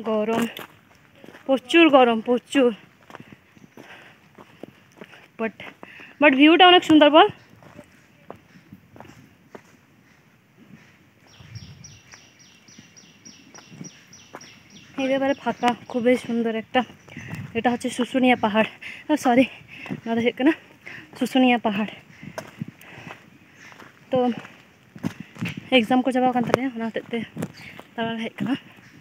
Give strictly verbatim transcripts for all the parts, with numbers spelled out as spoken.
गरम प्रचुर गरम प्रचुर बट बट ভিউটা অনেক সুন্দর বল একেবারে ফাঁকা খুবই সুন্দর একটা এটা হচ্ছে সুসুনিয়া পাহাড় সরি নদা হেক না सुसुनिया पहाड़ तो एग्जाम को चाबा कान ताले ओना हतेते तारा हेक कना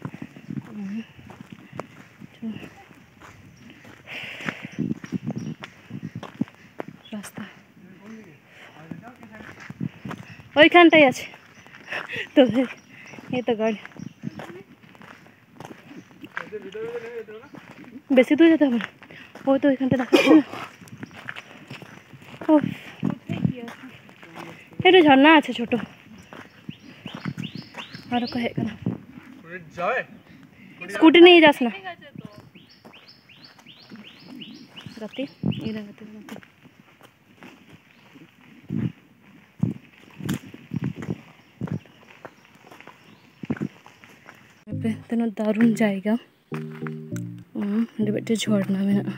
रास्ता ওইখানটাই আছে তো এই তো গাড়ি বেশি দূর যেতে হবে না ওই তো ওইখানটা দেখাচ্ছে না এটা ঝর্ণা আছে ছোট আর কো হেক না স্কুটি নিয়ে যাস না রাতে এই রাতে রাতে पे तेनो दारुण जाएगा हम्म बेटे झरना में ना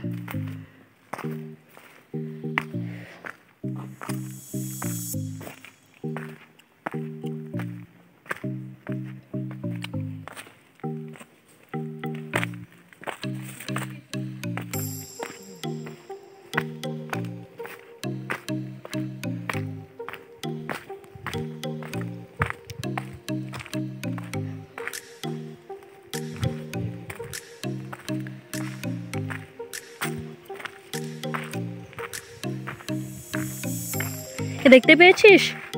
देखते पेয়েছিস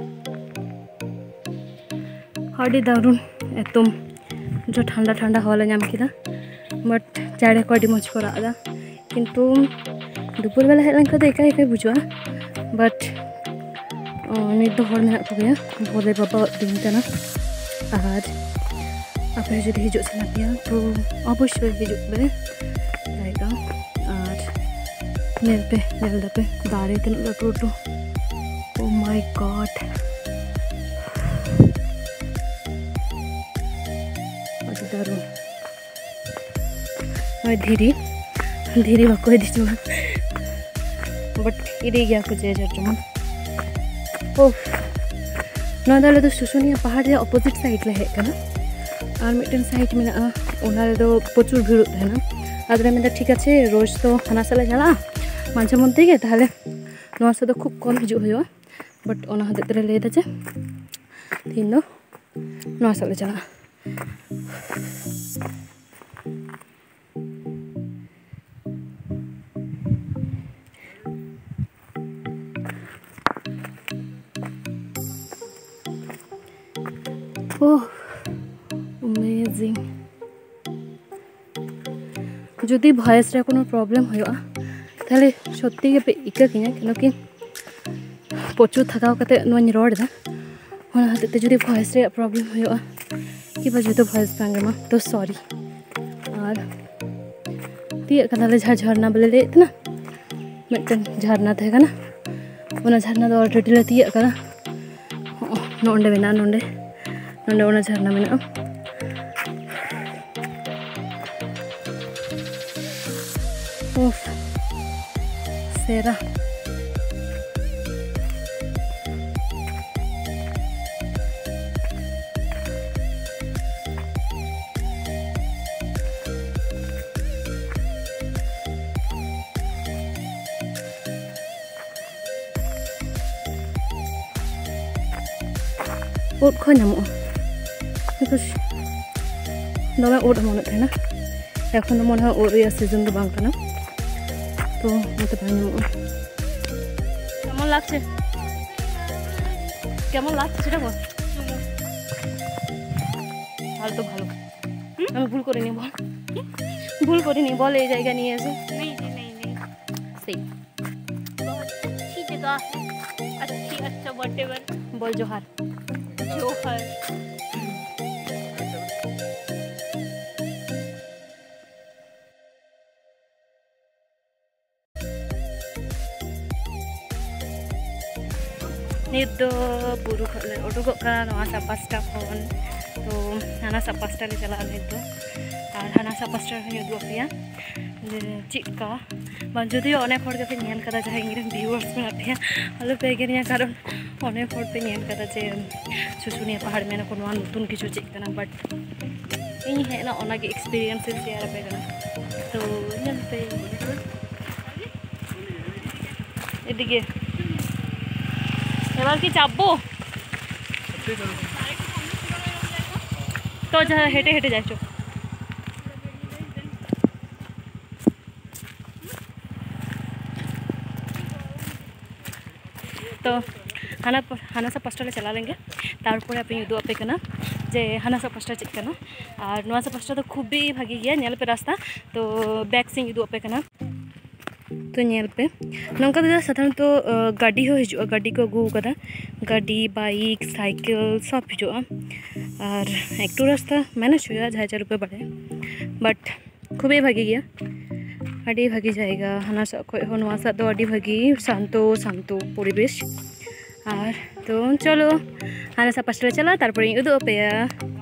आड़ी दारुण एकदम जो ठंडा ठंडा हवा नाम किदा बट चाड़े को आड़ी मज को रादा किंतु दुपुर बेला हेज लेन एका एका बुझा बट नित दो हर मेना को गया बोले बाबा दिन तना आज आपे जुदी हिजुग सना पिया तो अवश्य हिजुग बे जाएगा और नेल पे नेल दपे दारे तन लटू लटू Oh my God! अरे दारुण मैं धीरे धीरे बाको है दिचुआ बट इधे गया कुछ है जरूर ओह ना दाले तो सुसुनिया पहाड़ के अपोजिट साइड ले है क्या ना और मिट्टन साइड में ना उन्हारे तो प्रचुर भीड़ होता है ना आदरे में तो ठीक है रोज तो खाना साले चला मांझे मंते के ताले नॉन से तो खूब कम हिजू हुआ बट ओना हदे तेरे ले दे तीन दो नौ साल चला ओह अमेजिंग जुदी वॉइस रे कोनो प्रॉब्लम होया ताले सत्ती के पे इका किया क्योंकि प्रचुर थकाव कते नोनी रोड दा ओना हते जुदी वॉइस रे प्रॉब्लम होया कि बजे तो वॉइस बांगमा तो सॉरी और ती कदाले झरना बले ले इतना मिटन झरना थे ना ओना झरना तो ऑलरेडी ले ती करा नोंडे बिना नोंडे नोंडे ओना झरना बिना उफ सेरा ओट को नामो बिकॉज दमे ओट मन थे एखन मन ओट रे सीजन तो बांग कना तो मत बांग नामो केमन लागছে কেমন লাগছে সেটা বল ভালো তো ভালো আমি ভুল করিনি বল ভুল করিনি বল এই জায়গা নিয়ে এসে नहीं नहीं नहीं सही बहुत अच्छी जगह है अच्छी अच्छा व्हाटएवर बोल जोहार जोहार नित दो बुरु खले उडुगो का नवा सापास्टा फोन तो हाना सापास्टा ले चला नित दो और हाना सा पास्टा उदूग पे चिका मान जो अनेक पे नेल कदा जहाँ इन व्यूअर्स में पे आलो पे एगेरिया कारण अनेक पे नेल कदा जे सुसुनिया पहाड़ में को नतून किछु चेकना बट इन हेना ओनागे एक्सपीरियंस शेयर पे तो नेल पे एदिके एबार कि चापबो तो जहाँ हेटे हेटे जाइछो तो हाना हाना सा पास्टा ले चला लेंगे तारपरे आप उदू आपे कना जे हाना सा पास्टा चेकना और नवा सा पास्टा तो खूब भी भागी गया नेल पे रास्ता तो बैक से उदू आपे कना तो नेल पे नौका तो साधारण तो गाड़ी हो हिजुआ गाड़ी को अगू कदा गाड़ी बाइक साइकिल सब हिजुआ और एक रास्ता मैनेज हुआ जहाँ चालू पे बढ़े बट खूब ही भागी गया अड़ी भागी जाएगा हाना सा खो नवा सा तो अड़ी भागी शांतो शांतो परिवेश और तो चलो हाना सा पास्टा चला तारपरे उदू पे